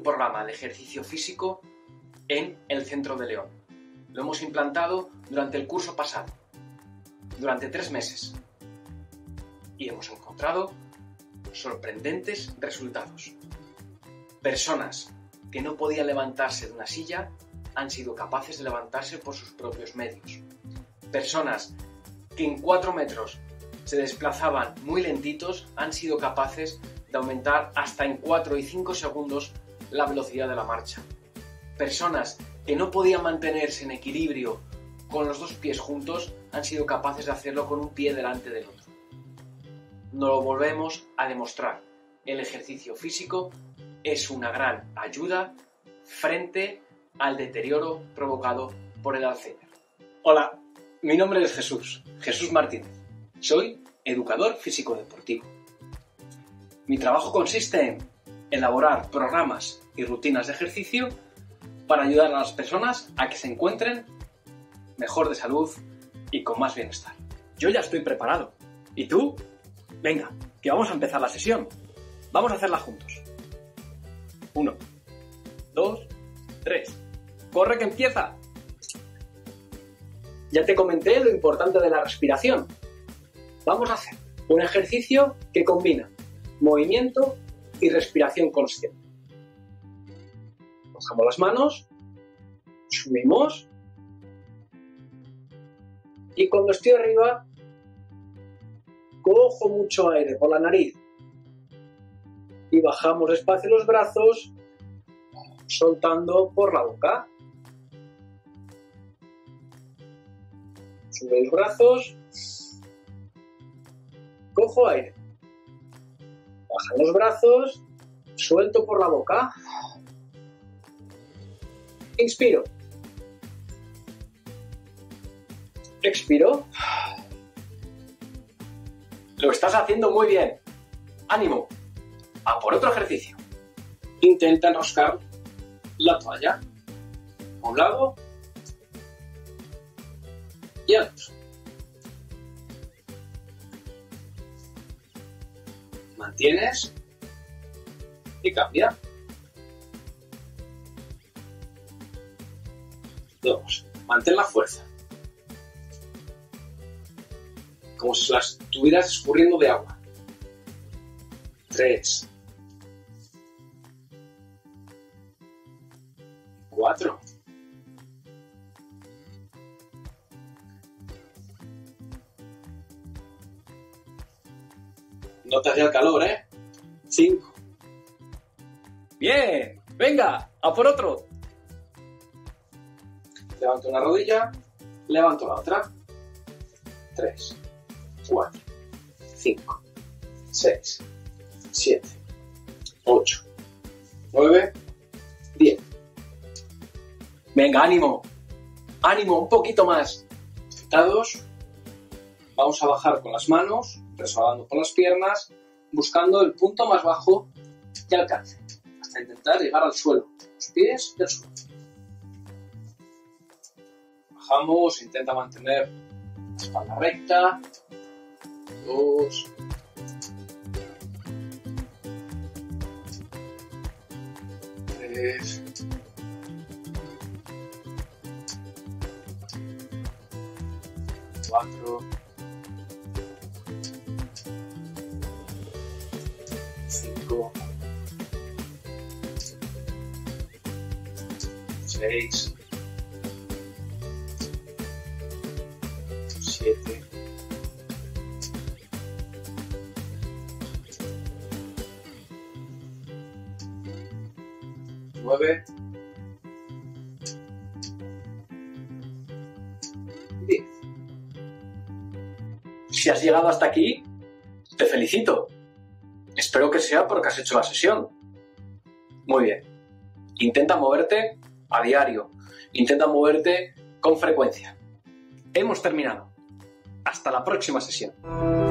un programa de ejercicio físico en el centro de León. Lo hemos implantado durante el curso pasado, durante 3 meses. Y hemos encontrado sorprendentes resultados. Personas que no podían levantarse de una silla han sido capaces de levantarse por sus propios medios. Personas que en 4 metros se desplazaban muy lentitos han sido capaces de aumentar hasta en 4 y 5 segundos la velocidad de la marcha. Personas que no podían mantenerse en equilibrio con los 2 pies juntos han sido capaces de hacerlo con un pie delante del otro. Nos lo volvemos a demostrar. El ejercicio físico es una gran ayuda frente al deterioro provocado por el Alzheimer. Hola, mi nombre es Jesús Martínez. Soy educador físico-deportivo. Mi trabajo consiste en elaborar programas y rutinas de ejercicio para ayudar a las personas a que se encuentren mejor de salud y con más bienestar. Yo ya estoy preparado. ¿Y tú? Venga, que vamos a empezar la sesión. Vamos a hacerla juntos. 1, 2, 3. ¡Corre que empieza! Ya te comenté lo importante de la respiración. Vamos a hacer un ejercicio que combina movimiento y respiración consciente. Cogemos las manos, subimos y cuando estoy arriba cojo mucho aire por la nariz y bajamos despacio los brazos soltando por la boca. Subo los brazos, cojo aire, bajan los brazos, suelto por la boca, inspiro, expiro. Lo estás haciendo muy bien. ¡Ánimo! A por otro ejercicio. Intenta enroscar la toalla a un lado y al otro. Mantienes y cambia. 2. Mantén la fuerza. Como si las estuvieras escurriendo de agua. 3. 4. 'Notas ya el calor, 5. Bien, venga, a por otro. Levanto una rodilla, levanto la otra. 3, 4, 5, 6, 7, 8, 9, 10. Venga, ánimo. Ánimo, un poquito más. Sentados. Vamos a bajar con las manos, resbalando por las piernas, buscando el punto más bajo que alcance, hasta intentar llegar al suelo, los pies y el suelo. Bajamos, intenta mantener la espalda recta. 2. 3. 4. 5. 6. 7. 9. 10. Si has llegado hasta aquí, te felicito. Espero que sea porque has hecho la sesión. Muy bien. Intenta moverte a diario. Intenta moverte con frecuencia. Hemos terminado. Hasta la próxima sesión.